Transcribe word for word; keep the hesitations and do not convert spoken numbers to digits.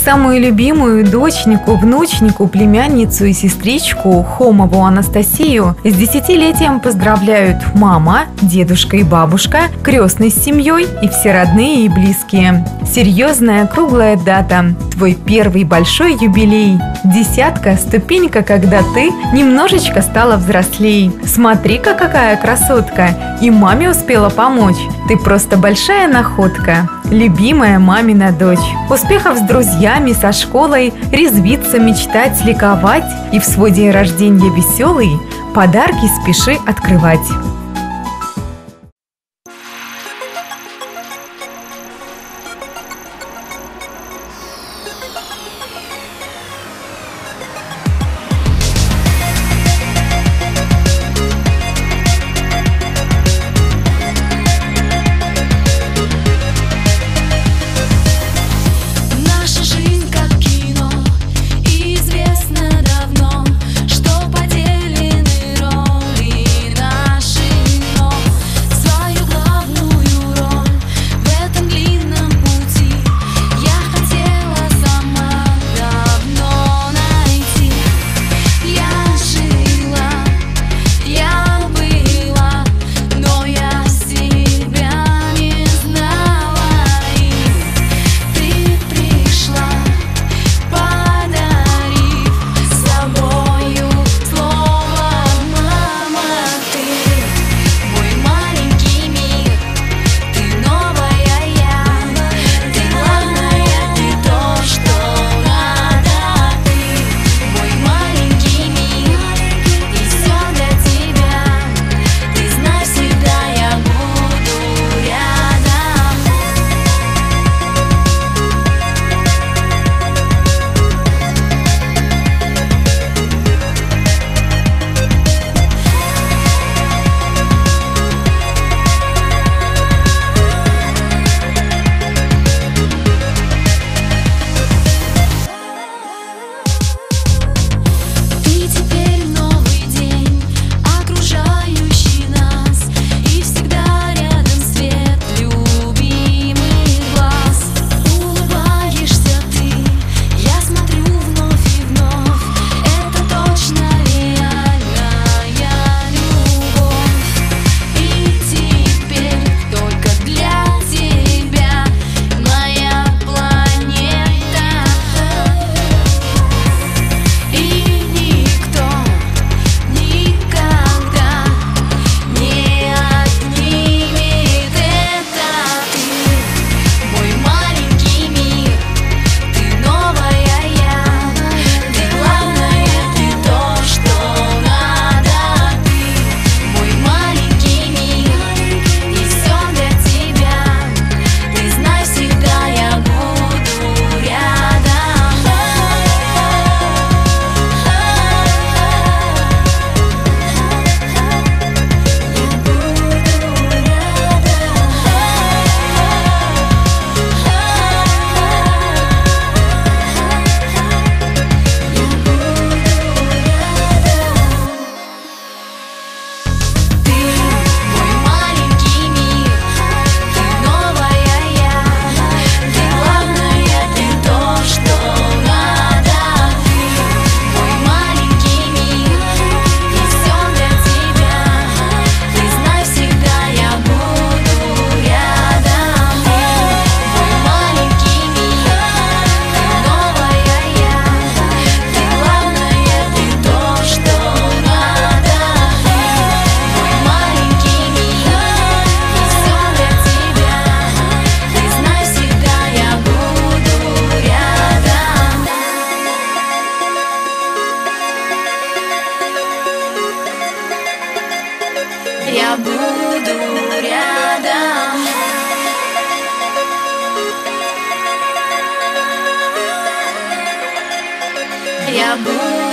Самую любимую доченьку, внучнику, племянницу и сестричку Хомову Анастасию с десятилетием поздравляют мама, дедушка и бабушка, крестный с семьей и все родные и близкие. Серьезная круглая дата, твой первый большой юбилей. Десятка – ступенька, когда ты немножечко стала взрослей. Смотри-ка, какая красотка! И маме успела помочь. Ты просто большая находка. Любимая мамина дочь. Успехов с друзьями, со школой, резвиться, мечтать, ликовать и в свой день рождения веселый подарки спеши открывать. Я буду рядом. Я буду